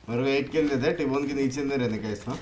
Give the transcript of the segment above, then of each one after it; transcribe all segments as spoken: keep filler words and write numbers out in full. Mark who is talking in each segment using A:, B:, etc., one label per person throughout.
A: मेरे को एक किल देते टिबोन के नीचे नहीं रहने का इसमें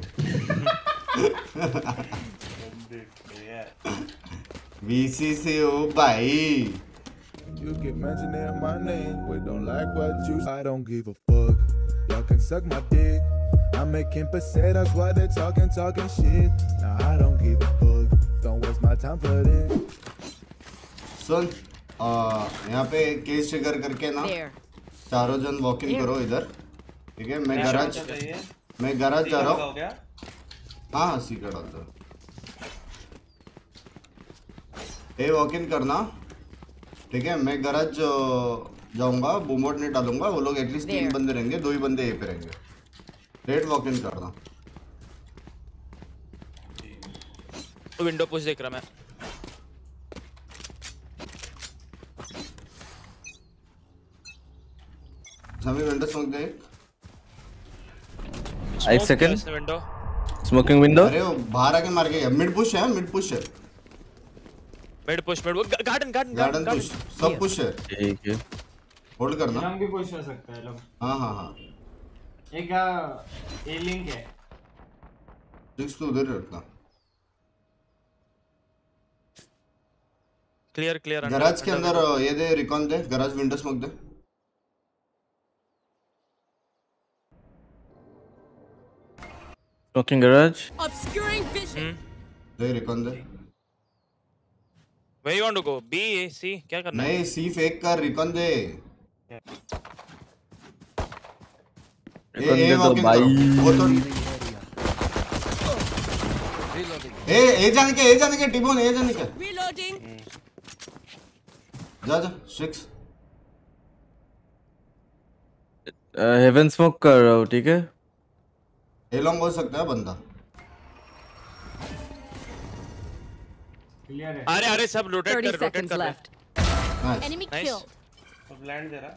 A: बीसीसी ओ भाई
B: You get mentioned in my name, but don't like what you. I don't give a fuck. Y'all can suck my dick. I'm making pesetas while they're talking, talking shit. Nah, I don't give a fuck. Don't waste my time for this.
A: सुन, यहाँ पे case trigger करके ना चारों जन walk in करो इधर, ठीक है? मैं गैराज मैं गैराज जा रहा हूँ। हाँ हाँ सी का डाल दो। ए वॉक इन करना, ठीक है? मैं गैराज जाऊंगा, बूमबोर्ड नहीं डालूंगा, वो लोग एटलीस्ट तीन बंदे रहेंगे, दो ही बंदे ए पे रहेंगे। लेट वॉक इन करना।
C: विंडो पुश देख रहा मैं।
A: समी विंडो स्मोक देख।
D: Five second window smoking window.
A: अरे वो बाहर आके मार गया। मिड पुश है, मिड पुश है,
C: mid push mid garden garden
A: garden push, सब पुश है।
D: ठीक है
A: होल्ड करना।
E: लॉन्ग भी पुश हो सकता है लोग।
A: हाँ हाँ हाँ
E: एक ए लिंक है,
A: सिक्स तो उधर रखना।
C: Clear clear.
A: गैराज के अंदर ये दे, रिकॉन दे, गैराज विंडो स्मोक दे।
D: Smoking garage
F: Obscuring vision.
A: दे रिकॉन दे।
C: Where you want to go? B, A, C? क्या करना है?
A: नहीं सी फेक कर, रिकॉन दे।
D: रिकॉन दे तो भाई।
A: वो तो ए ए जाने के, ए जाने के टिबोन, ए जाने के।
F: Reloading.
A: जा जा सिक्स।
D: हेवन स्मोक कर रहा हूँ, ठीक है?
A: ए लॉन्ग हो सकता है बंदा।
E: क्लियर है।
C: अरे अरे सब रोटेट कर, रोटेट कर।
A: Nice
F: Enemy killed.
G: सब लैंड दे रहा।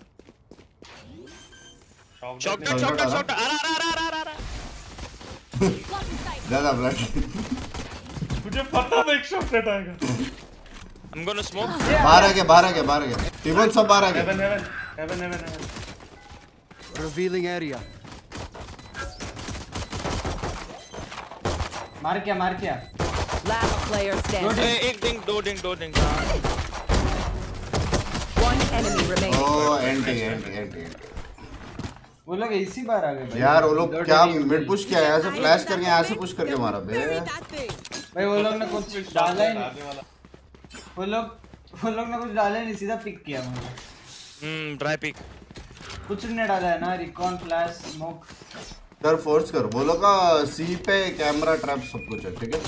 C: Shot shot shot shot. अरे अरे अरे अरे अरे।
A: ज्यादा ब्लड।
G: मुझे पता था एक शॉट आएगा।
C: I'm gonna smoke.
A: बाहर आ गया, बाहर आ गया, बाहर आ गया। टिबोन सब बाहर आ गया।
G: Heaven heaven heaven heaven heaven.
H: Revealing area.
E: मार क्या मार क्या?
F: Last player standing.
C: एक डिंग, दो डिंग, दो डिंग।
F: One enemy remaining.
A: ओ एंटी एंटी एंटी।
E: वो लोग इसी बार आ गए भाई।
A: यार वो लोग क्या मिड पुश किया है, यहाँ से फ्लैश करके यहाँ से पुश करके मारा बे।
E: भाई वो लोग ने कुछ डाला ही नहीं। वो लोग वो लोग ने कुछ डाला ही नहीं, सीधा पिक किया मुझे।
C: हम्म ड्राई पिक।
E: कुछ नहीं डाला है ना, रिकॉन फ्लैश स्मोक।
A: कर फोर्स कर, बोलो का सी पे कैमरा ट्रैप सब कुछ है, ठीक है?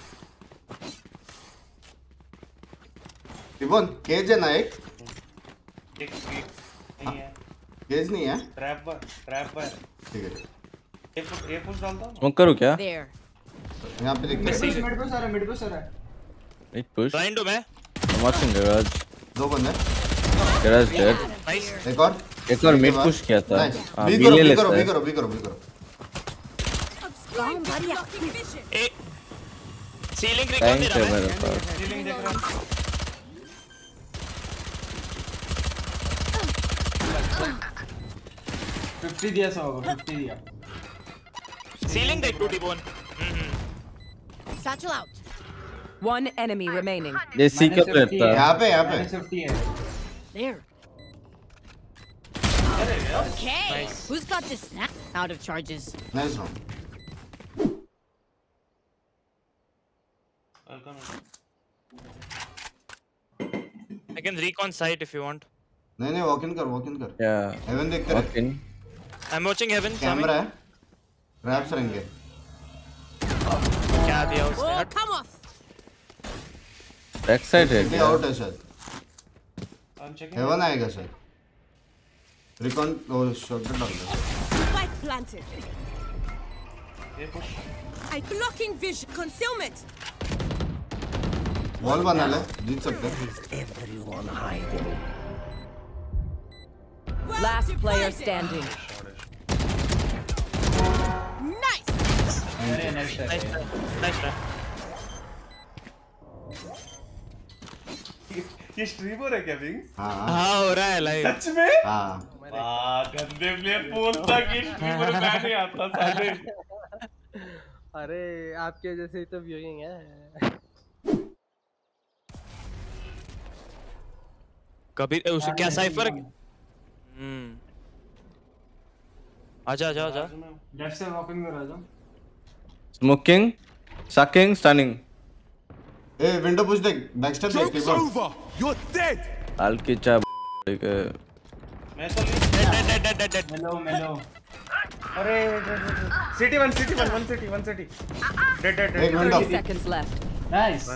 A: टिबोन केज है ना एक?
G: एक नहीं है।
A: केज नहीं है?
G: ट्रैप पर ट्रैप पर।
A: ठीक है।
G: ए पुश ए पुश डालता हूं।
D: स्मोक करूँ क्या?
F: There.
A: यहाँ पे
E: मिड
A: दिख
E: पुश मिड पुश आ रहा है, मिड पुश आ रहा है।
D: एक पुश।
C: ब्लाइंड हूं मैं।
D: Smoking garage.
A: दो बंदे।
D: Garage dead.
C: नाइस।
A: एक और
D: एक और मिड पुश किया था।
A: हाँ, बी करो बी करो बी करो बी करो बी करो।
C: ए सीलिंग रिकॉन
D: टैंक
C: दे
D: है
C: रहा
D: मेरे
C: है।
D: पास।
G: सीलिंग देख रहा हूं।
E: फिफ्टी दिया सौ होगा, फिफ्टी दिया।
C: सीलिंग देख टू टिबोन।
F: Satchel out. One enemy remaining.
D: ये सी का प्लेयर था।
A: यहाँ पे यहाँ पे।
E: फिफ्टी है।
F: There. Okay. Who's got this snap? Out of charges.
A: Nice round.
C: I can recon site if you want.
A: नहीं नहीं वॉक इन कर, वॉक इन कर।
D: या
A: हेवन देखते
D: walk in.
C: I'm watching heaven.
A: Camera है, ट्रैप्स रहेंगे।
C: क्या दिया उसने?
F: Oh,
C: हट।
F: come off.
D: बैक साइड है
A: ये
D: क्या?
A: आउट है शायद।
G: I'm checking.
A: हेवन आएगा शायद। रिकॉन ओ शॉट डाल दे।
F: Spike planted.
G: A push.
F: I blocking vision. Concealment.
A: Wall बना ले, जीत सकते हैं।
F: Last player standing. Nice.
E: अरे नेक्स्ट है।
C: Nice nice try.
G: ये स्ट्रीमर है क्या विंग्स?
A: हाँ
C: हाँ हो रहा है लाइव।
G: सच में?
A: हाँ।
G: बात गंदे प्लेयर बोलता कि स्ट्रीमर मैं नहीं आता साले।
H: अरे आपके जैसे ही तो व्यूइंग है।
C: कभी उसे क्या साइफर हम्म आजा आजा आजा
E: लेफ्ट से वॉकिंग कर रहा था।
D: Smoking sucking stunning
A: A window push देख बैक स्टेप देख
B: Joke's over. You're dead.
D: हाल की चा ठीक है
G: मैं तो dead dead dead dead dead
E: मेलो मेलो
G: अरे city one city one one city one city dead dead
A: एक window
F: thirty seconds left.
E: Nice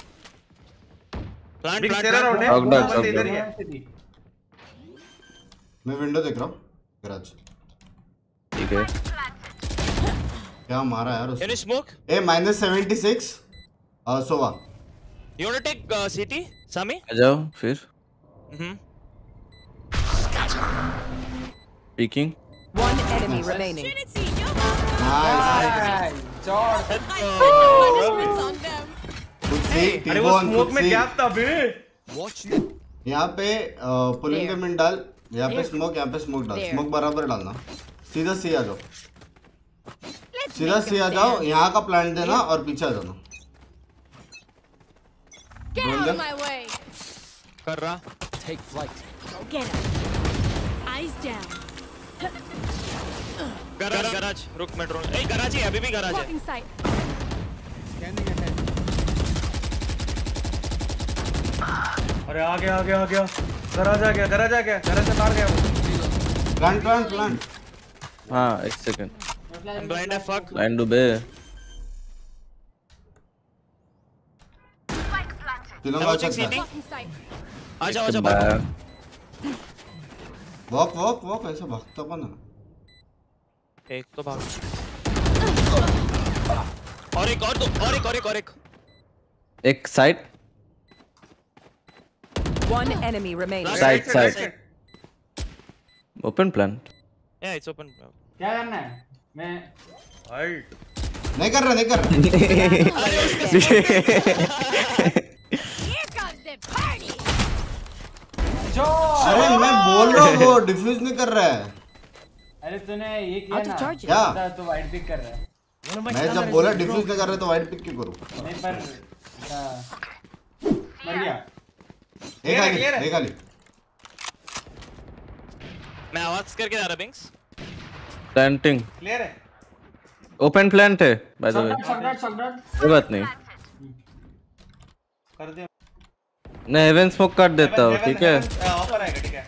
C: plant
G: big
C: plant
G: तेरा राउंड है
D: Locked down,
G: बंदे
D: locked
G: इधर ही है।
A: मैं विंडो देख रहा हूँ गराज
D: ठीक है
A: क्या मारा यार
C: कैन
A: उसने
C: you smoke
A: A minus seventy six Sova
C: you want to take city Sami
D: आ जाओ फिर
C: hmm
D: peeking
F: One enemy remaining.
A: Nice
E: चौड़
F: Punishments on them.
A: कुछ सी
G: अरे वो
A: टीबोन
G: स्मोक
A: कुछ
G: में
A: सी
G: क्या था बे?
A: यहाँ पे पुलिंग के मिनट डाल यहाँ पे स्मोक यहाँ पे स्मोक डाल
F: There.
A: स्मोक बराबर डालना सीधा सी आ जाओ
F: Let's
A: सीधा
F: make
A: सी आ
F: them
A: जाओ
F: dance.
A: यहाँ का प्लान देना और पीछे आ जाना
F: Get out of my way.
C: कर रहा
F: Go get him. Eyes down.
C: Garage garage रुक मैं ड्रोन ए गराज है अभी भी गराज है
F: Blocking sight.
G: अरे आ गया आ गया आ गया गराज आ गया गराज आ गया गराज से मार गया वो।
A: प्लान प्लान प्लान
D: हाँ एक सेकंड
C: ब्लाइंड है फक
D: लाइन डूबे
A: तीनों का
C: Watching
A: सकता है
C: C T
F: Blocking sight.
C: आजा आजा भाग
A: वॉक वॉक वॉक ऐसे भागता कौन है
C: एक तो भाग और एक और दो और एक और एक और एक
D: एक side
F: One enemy remaining.
D: Side side open plan
C: या इट्स ओपन
E: क्या करना है मैं
G: हाइट
A: नहीं कर रहा नहीं कर रहा
F: Here comes the party.
E: जो
A: अरे मैं बोल रहा हूँ वो डिफ्यूज नहीं कर रहा है
E: अरे तूने ये किया
F: Out of
E: ना
F: charges.
A: क्या
E: तो वाइट पिक कर रहा है
A: मैं जब बोला डिफ्यूज नहीं कर रहा तो वाइट पिक क्यों करूँ
E: नहीं पर आ, मर गया
A: एक आली एक आली
C: मैं आवाज करके जा रहा बिंग्स
D: प्लांटिंग
G: क्लियर है
D: ओपन प्लांट है by the way
E: shotgun shotgun
D: कोई बात नहीं
G: कर दे
D: मैं हेवन स्मोक कर देता हूँ ठीक है
G: ऑफर आएगा ठीक है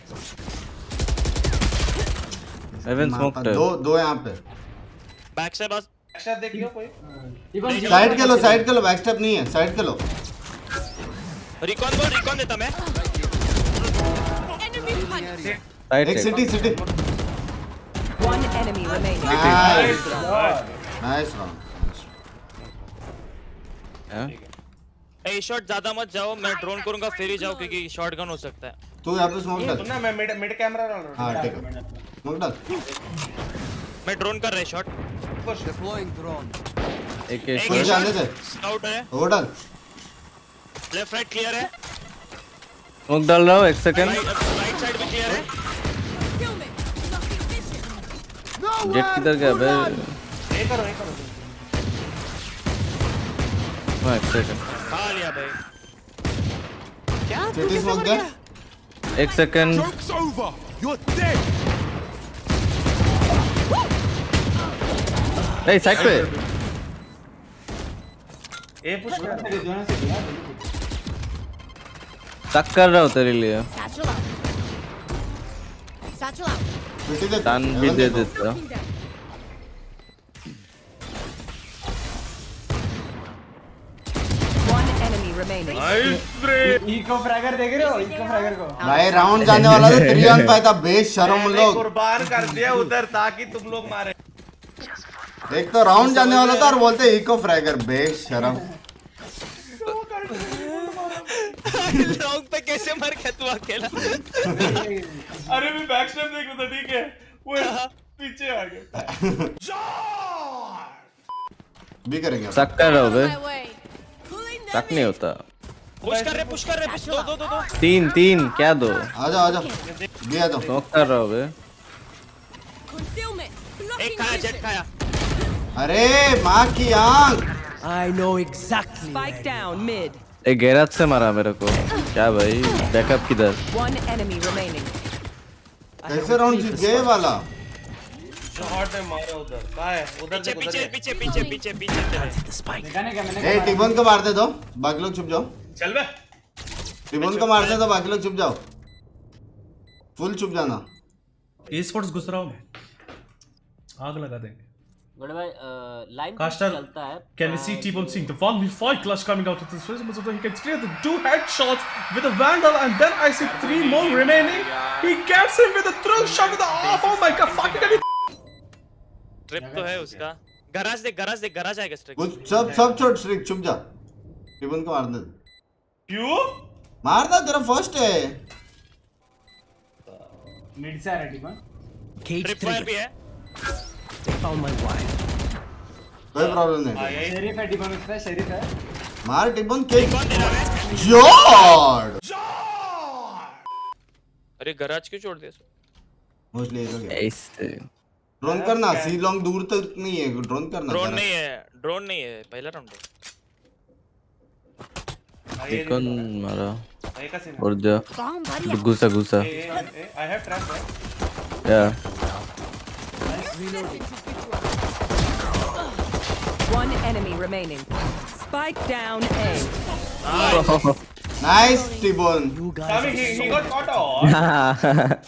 D: हेवन स्मोक
A: दो दो यहाँ पे
C: बैक से बस
G: एक्शन देख लियो कोई
A: साइड के लो साइड के लो बैक स्टेप नहीं है साइड के लो
C: रिकॉन बोल रिकॉन देता मैं
F: Enemy punch.
D: साइड
A: एक city city
F: One enemy remaining.
A: Nice nice round
C: A shot ज्यादा मत जाओ मैं ड्रोन करूंगा फिर ही जाओ क्योंकि शॉटगन हो सकता है
A: तू यहाँ पे स्मोक डाल
G: सुनना मैं मिड मिड कैमरा डाल रहा
A: हाँ ठीक है स्मोक डाल
C: मैं ड्रोन कर रहा है शॉट
D: एक
C: एक
A: मुझे जाने दे
C: स्काउट है
A: वो डाल
C: लेफ्ट राइट क्लियर है
D: स्मोक डाल रहा हूँ एक सेकंड
C: राइट साइड भी क्लियर है
F: Concealment. Blocking vision.
D: जेट किधर गया बे
G: हूं ये करो ये करो
D: हाँ एक सेकंड
C: खा लिया भाई
A: सिटी स्मोक दे
D: एक second
B: Joke's over. You're dead.
D: नहीं साइड पे
G: ए पुश कर
E: दोनों से दिया
D: तक कर रहा हूँ तेरे लिए
F: Satchel out. Satchel out.
A: City दे
D: टन भी दे देता
F: Blocking them. One enemy remaining.
G: Nice ब्रे
E: इको फ्रैगर देख रहे हो इको फ्रैगर को
A: भाई राउंड जाने वाला था थ्री ऑन फाइव था बेशरम
G: मैंने
A: लोग
G: कुर्बान कर दिया उधर ताकि तुम लोग मारे
A: एक तो राउंड जाने वाला था और बोलते इको फ्रैगर बेशरम
C: लॉन्ग पे कैसे मर गया तू अकेला
G: अरे मैं बैक स्टेप देख रहा था ठीक है वो पीछे आ गया
A: भी करेंगे
D: तक कर रहा हूँ बे
F: My way. Pulling them
D: तक नहीं होता
C: पुश कर रहे पुश कर रहे दो दो दो दो
D: तीन तीन क्या दो
A: आ जाओ आ जाओ भी आ जाओ
D: स्मोक कर रहा हूँ बे
C: एक खाया जेट खाया
A: अरे माँ की आंख
I: I know exactly. Spike down mid.
D: एक गैराज से मारा मेरे को क्या भाई बैकअप किधर
I: One enemy remaining.
A: कैसे राउंड जीत गए वाला
G: शॉट है मारा उधर कहां है उधर
C: पीछे पीछे पीछे पीछे पीछे पीछे
E: देखा नहीं क्या मैंने
A: ए टिबन को मार दे दो बाकी लोग छुप जाओ
G: चल बे
A: टिबन को मार दे दो बाकी लोग छुप जाओ फुल छुप जाना
J: ई स्पोर्ट्स घुस रहा हूं आग लगा देंगे
K: बड़े भाई लाइन
J: चलता है can we see T-Bone seeing the one v five clutch coming out of this film so he can clear the two headshots with a vandal and then I see three more remaining he gets him with a thrill shot with the oh, oh my god fucking
C: trip तो है उसका garage देख garage देख garage आएगा streak
A: कुछ सब सब छोड़ स्ट्रिक छुप जा टिबन को मार दे
G: क्यों
A: मार दे तेरा फर्स्ट है
E: मिड से आ रहा टिबन
C: ट्रिप फायर भी है
I: Found my wife.
A: कोई प्रॉब्लम नहीं
E: शरीफ है टिबन उस पे शरीफ है
A: मार टिबन के जॉर्ड
C: अरे गराज क्यों छोड़ दिया
A: मोस्टली इधर
D: ऐसे
A: ड्रोन करना सी लॉन्ग दूर तक नहीं है ड्रोन करना
C: ड्रोन नहीं है ड्रोन नहीं है पहला राउंड
A: है
D: कौन मारा
G: भाई का सीन
D: और जा गुस्सा गुस्सा
G: आई हैव ट्रैप
D: या
I: One enemy remaining. Spike down A.
A: Nice टिबन
G: Sami he he got caught out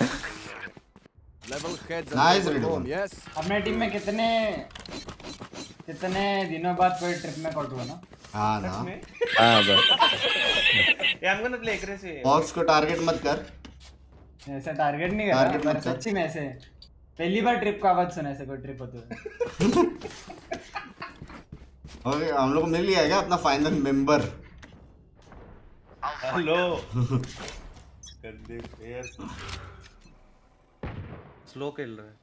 A: nice टिबन
B: Yes.
E: अपने टीम में कितने कितने दिनों बाद कोई ट्रिप में कॉट हुआ ना
A: हां ना
D: हां बस
G: I'm gonna play aggressive
A: box को टारगेट मत कर
E: ऐसा टारगेट नहीं कर रहा पर सच्ची में ऐसे पहली बार ट्रिप का आवाज सुना ऐसे कोई ट्रिप होते हुए
A: ओके हम लोग को मिल गया क्या अपना फाइनल मेंबर
G: हेलो गंदे प्लेयर स्लो खेल रहा है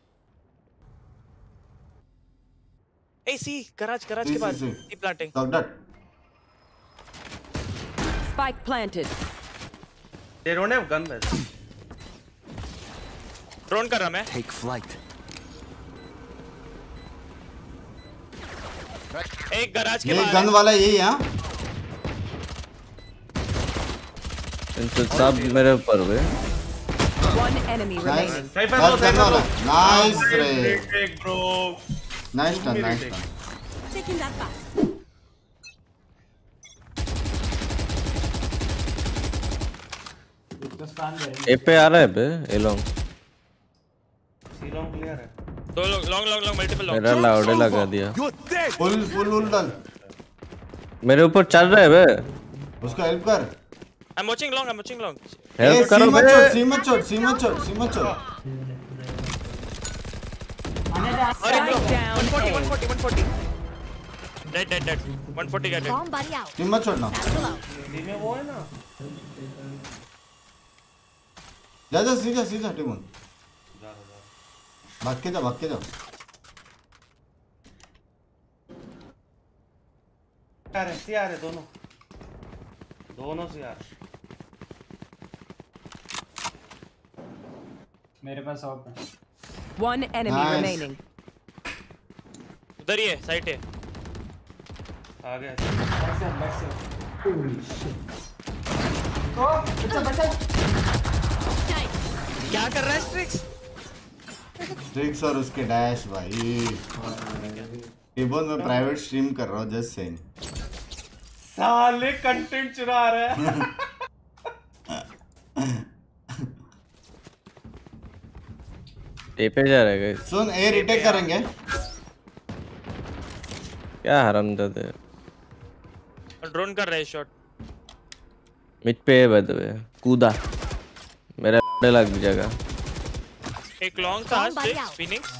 C: ए सी गराज गराज के पास टी planting
A: stop that
I: Spike planted.
G: they don't have gun man
C: drone कर रहा मैं
I: Take flight.
C: एक गराज के
A: ये
C: बाहर
A: गन वाला यही है
D: इनसे सब मेरे ऊपर हुए
I: One enemy remaining.
A: Nice gun वाला नाइस रे
G: एक bro
A: nice turn nice turn
F: Taking that back.
E: तो स्टैंड दे
D: ए पे आ रहा है बे A long
G: C long clear है
C: दो long long long long multiple long
D: मेरा लाउडे लगा दिया
A: फुल फुल फुल डाल
D: मेरे ऊपर चल रहा है बे
A: उसको हेल्प कर
C: I am watching long I am watching long
D: help करो बे
A: सी मत छोड़ सी मत छोड़ सी मत छोड़
C: अरे
I: Spike down
C: one forty
I: A.
C: one forty one forty dead dead dead one forty का डेड
F: Bomb buddy out.
A: सी मत छोड़ना
F: Satchel out.
G: सी में वो है ना
A: जा जा सीधा सीधा टिमोन भाग के जा भाग के जा
G: आ रहे सी आ रहे दोनों दोनों से यार
E: मेरे पास ऑफ है
I: One enemy
A: Nice.
I: remaining.
C: उधर ही है साइड है
G: आ गया
E: बैक से बैक से ओ बच्चा बच्चा
C: क्या कर रहा है स्ट्रिक्स
A: ट्रिक्स और उसके डैश भाई टिबोन में प्राइवेट स्ट्रीम कर रहा हूँ जस्ट सेइंग
G: साले कंटेंट चुरा रहा है
D: ए पे जा रहा है गाइस
A: सुन ए रिटेक करेंगे
D: क्या हरामजादे
C: ड्रोन कर रहा है शॉट
D: मिड पे है बाय द वे कूदा मेरा लाउडे लग जाएगा
C: एक लॉन्ग था
F: Bomb buddy
C: स्ट्रिक्स
F: out.
C: फिनिक्स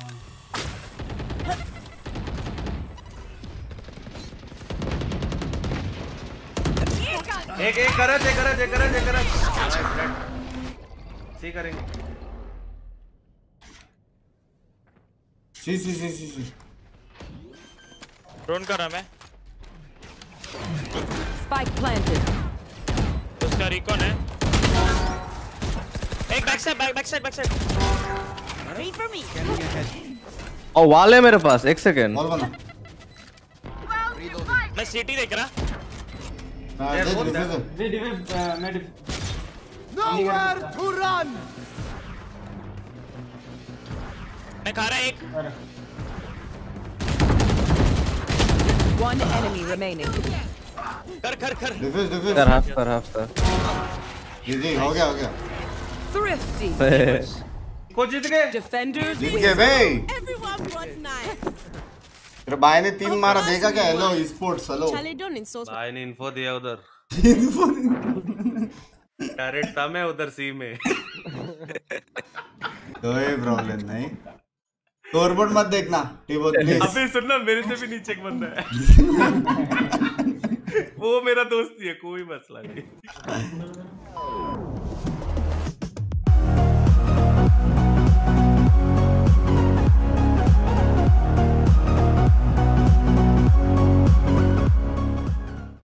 G: एक एक करत एक करत एक करत एक करत सी करेंगे
A: सी सी सी सी सी
C: ड्रोन कर रहा मैं
I: Spike planted.
C: उसका रिकॉन है एक back side back back side back side
F: Wait for me.
D: और वाल है मेरे पास, एक सेकेंड।
A: बॉल बना।
C: मैं सिटी देख रहा।
A: मैं डिफेंस
E: दे डिफेंस मैं डिफेंस
B: Nowhere to run.
C: मैं खा रहा एक।
I: One enemy remaining.
C: कर कर कर।
A: डिफेंस डिफेंस
D: कर हाफ कर हाफ कर।
A: जी जी हो गया हो गया।
I: Thrifty.
E: को जीत गए।
I: Defenders
A: जीत गए भाई।
F: Everyone was nice.
A: तेरे भाई ने तीन मारा, देखा क्या? Hello sports hello.
F: Charlie, don't insult me.
G: भाई ने इन्फो दिया उधर। डायरेक्ट था मैं उधर सी में।
A: कोई प्रॉब्लम नहीं। स्कोरबोर्ड मत देखना टीबोट प्लीज।
G: अबे सुनना, मेरे से भी नीचे एक बंदा है। वो मेरा दोस्त ही है, कोई मसला नहीं।